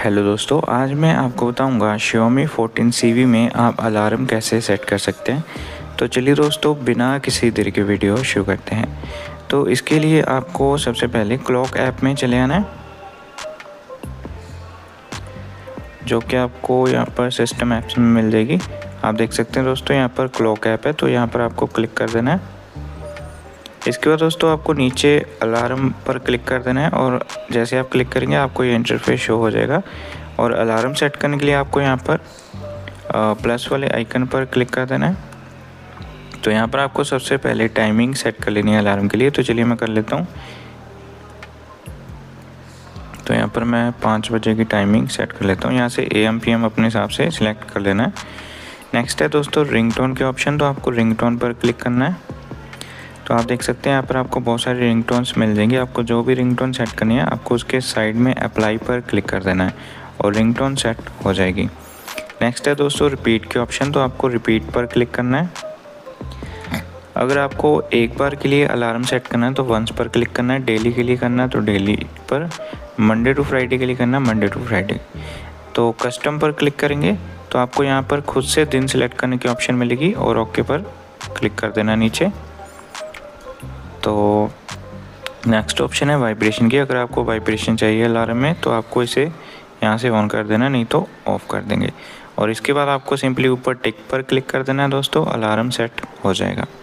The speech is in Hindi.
हेलो दोस्तों, आज मैं आपको बताऊंगा Xiaomi 14 CV में आप अलार्म कैसे सेट कर सकते हैं। तो चलिए दोस्तों, बिना किसी देरी के वीडियो शुरू करते हैं। तो इसके लिए आपको सबसे पहले क्लॉक ऐप में चले आना है, जो कि आपको यहाँ पर सिस्टम ऐप्स में मिल जाएगी। आप देख सकते हैं दोस्तों, यहाँ पर क्लॉक ऐप है, तो यहाँ पर आपको क्लिक कर देना है। इसके बाद दोस्तों आपको नीचे अलार्म पर क्लिक कर देना है और जैसे आप क्लिक करेंगे आपको ये इंटरफेस शो हो जाएगा। और अलार्म सेट करने के लिए आपको यहाँ पर प्लस वाले आइकन पर क्लिक कर देना है। तो यहाँ पर आपको सबसे पहले टाइमिंग सेट कर लेनी है अलार्म के लिए। तो चलिए मैं कर लेता हूँ। तो यहाँ पर मैं 5 बजे की टाइमिंग सेट कर लेता हूँ। यहाँ से AM PM अपने हिसाब से सिलेक्ट कर लेना है। नेक्स्ट है दोस्तों रिंगटोन के ऑप्शन, तो आपको रिंगटोन पर क्लिक करना है। तो आप देख सकते हैं यहाँ पर आपको बहुत सारी रिंगटोन्स मिल जाएंगी। आपको जो भी रिंगटोन सेट करनी है आपको उसके साइड में अप्लाई पर क्लिक कर देना है और रिंगटोन सेट हो जाएगी। नेक्स्ट है दोस्तों रिपीट के ऑप्शन, तो आपको रिपीट पर क्लिक करना है। अगर आपको एक बार के लिए अलार्म सेट करना है तो वंस पर क्लिक करना है, डेली के लिए करना है तो डेली पर, मंडे टू फ्राइडे के लिए करना है मंडे टू फ्राइडे। तो कस्टम पर क्लिक करेंगे तो आपको यहाँ पर खुद से दिन सिलेक्ट करने की ऑप्शन मिलेगी और ओके पर क्लिक कर देना नीचे। तो नेक्स्ट ऑप्शन है वाइब्रेशन की। अगर आपको वाइब्रेशन चाहिए अलार्म में तो आपको इसे यहाँ से ऑन कर देना, नहीं तो ऑफ़ कर देंगे। और इसके बाद आपको सिंपली ऊपर टिक पर क्लिक कर देना है दोस्तों, अलार्म सेट हो जाएगा।